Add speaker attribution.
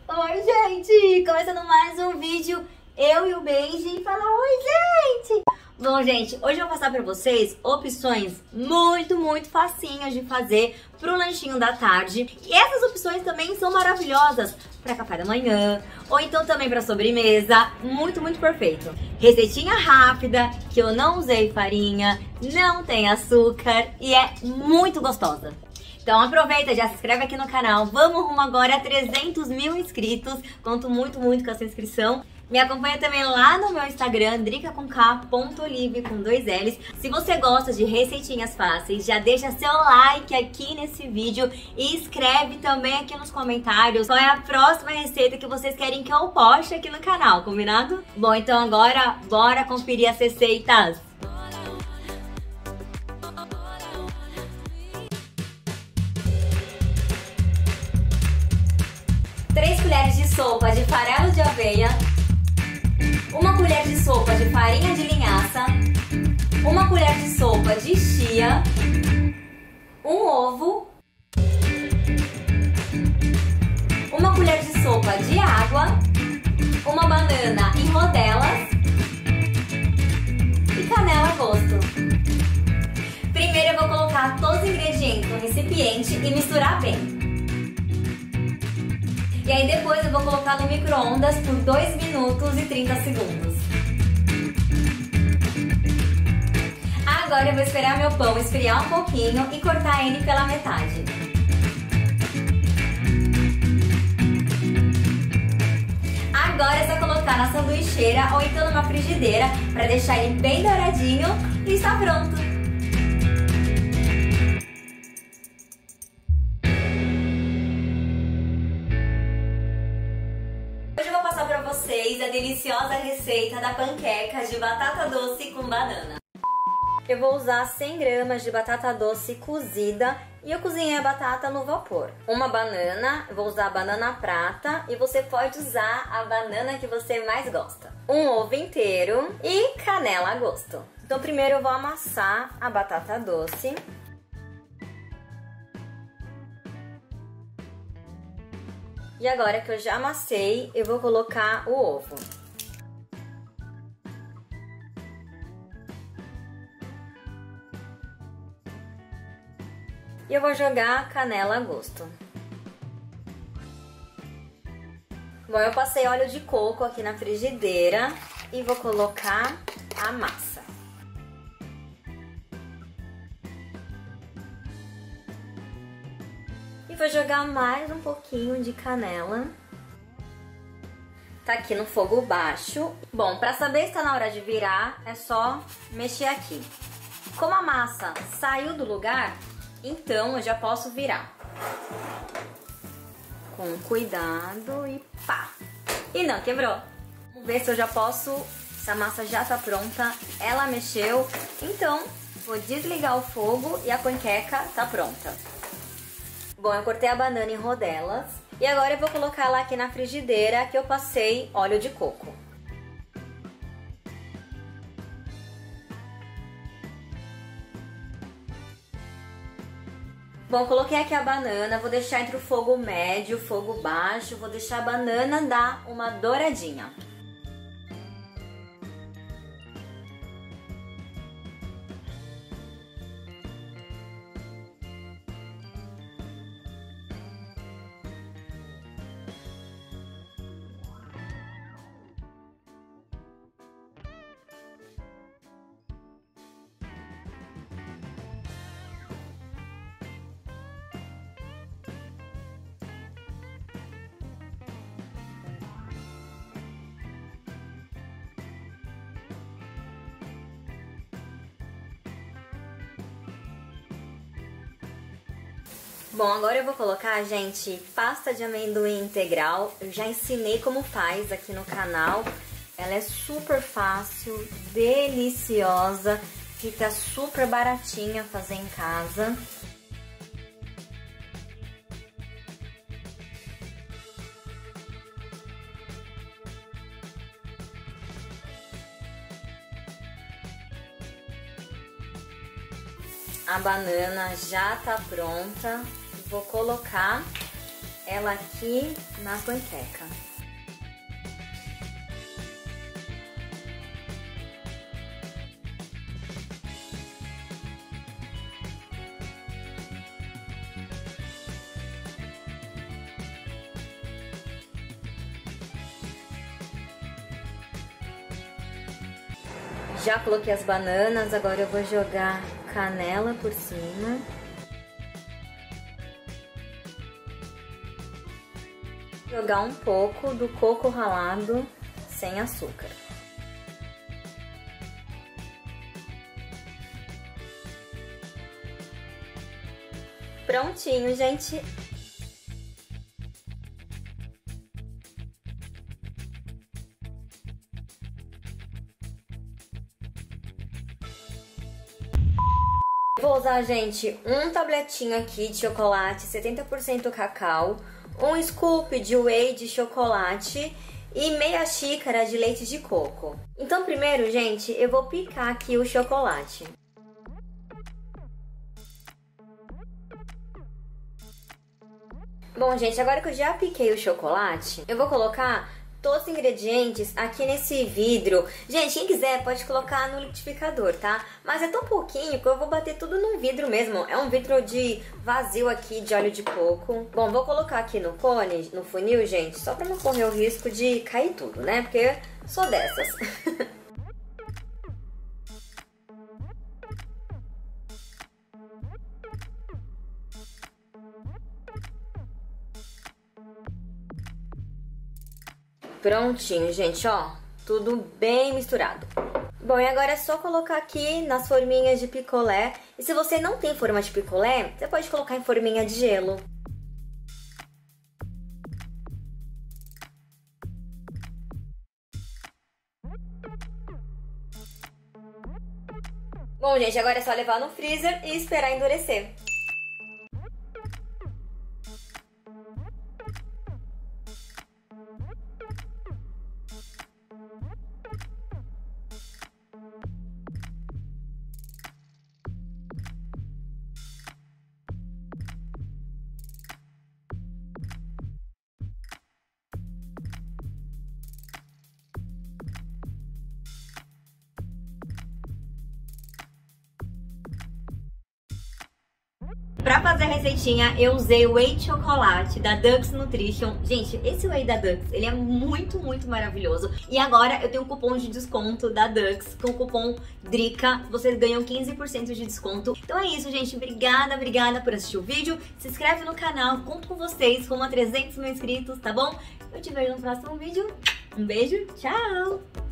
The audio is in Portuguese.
Speaker 1: Oi, gente! Começando mais um vídeo, eu e o Benji. Fala, oi, gente! Bom, gente, hoje eu vou passar pra vocês opções muito facinhas de fazer pro lanchinho da tarde. E essas opções também são maravilhosas pra café da manhã, ou então também pra sobremesa. Muito perfeito. Receitinha rápida, que eu não usei farinha, não tem açúcar e é muito gostosa. Então aproveita, já se inscreve aqui no canal. Vamos rumo agora a 300 mil inscritos. Conto muito com essa inscrição. Me acompanha também lá no meu Instagram, drica.olive com 2 L's. Se você gosta de receitinhas fáceis, já deixa seu like aqui nesse vídeo e escreve também aqui nos comentários qual é a próxima receita que vocês querem que eu poste aqui no canal, combinado? Bom, então agora bora conferir as receitas. 3 colheres de sopa de farelo de aveia, 1 colher de sopa de farinha de linhaça, 1 colher de sopa de chia, 1 ovo, 1 colher de sopa de água, 1 banana em rodelas e canela a gosto. Primeiro eu vou colocar todos os ingredientes no recipiente e misturar bem. E aí depois eu vou colocar no micro-ondas por 2 minutos e 30 segundos. Agora eu vou esperar meu pão esfriar um pouquinho e cortar ele pela metade. Agora é só colocar na sanduicheira ou então numa frigideira para deixar ele bem douradinho e está pronto. A deliciosa receita da panqueca de batata doce com banana. Eu vou usar 100 gramas de batata doce cozida e eu cozinhei a batata no vapor. 1 banana, eu vou usar a banana prata e você pode usar a banana que você mais gosta. 1 ovo inteiro e canela a gosto. Então primeiro eu vou amassar a batata doce. E agora que eu já amassei, eu vou colocar o ovo. E eu vou jogar a canela a gosto. Bom, eu passei óleo de coco aqui na frigideira e vou colocar a massa. E vou jogar mais um pouquinho de canela. Tá aqui no fogo baixo. Bom, para saber se tá na hora de virar, é só mexer aqui. Como a massa saiu do lugar, então eu já posso virar. Com cuidado e pá! E não quebrou. Vamos ver se eu já posso, se a massa já tá pronta. Ela mexeu, então vou desligar o fogo e a panqueca tá pronta. Bom, eu cortei a banana em rodelas e agora eu vou colocar ela aqui na frigideira que eu passei óleo de coco. Bom, coloquei aqui a banana, vou deixar entre o fogo médio e o fogo baixo, vou deixar a banana dar uma douradinha. Bom, agora eu vou colocar, gente, pasta de amendoim integral. Eu já ensinei como faz aqui no canal. Ela é super fácil, deliciosa, fica super baratinha fazer em casa. A banana já tá pronta. Vou colocar ela aqui na panqueca. Já coloquei as bananas, agora eu vou jogar canela por cima. Jogar um pouco do coco ralado sem açúcar. Prontinho, gente. Vou usar, gente, um tabletinho aqui de chocolate 70% cacau, um scoop de whey de chocolate e meia xícara de leite de coco. Então, primeiro, gente, eu vou picar aqui o chocolate. Bom, gente, agora que eu já piquei o chocolate, eu vou colocar todos os ingredientes aqui nesse vidro. Gente, quem quiser pode colocar no liquidificador, tá? Mas é tão pouquinho que eu vou bater tudo num vidro mesmo. É um vidro de vazio aqui de óleo de coco. Bom, vou colocar aqui no cone, no funil, gente, só pra não correr o risco de cair tudo, né? Porque sou dessas. Prontinho, gente, ó, tudo bem misturado. Bom, e agora é só colocar aqui nas forminhas de picolé. E se você não tem forma de picolé, você pode colocar em forminha de gelo. Bom, gente, agora é só levar no freezer e esperar endurecer. Pra fazer a receitinha, eu usei o whey de chocolate da Dux Nutrition. Gente, esse whey da Dux, ele é muito, muito maravilhoso. E agora eu tenho um cupom de desconto da Dux, com o cupom DRICA. Vocês ganham 15% de desconto. Então é isso, gente. Obrigada, obrigada por assistir o vídeo. Se inscreve no canal, conto com vocês, rumo a 300 mil inscritos, tá bom? Eu te vejo no próximo vídeo. Um beijo, tchau!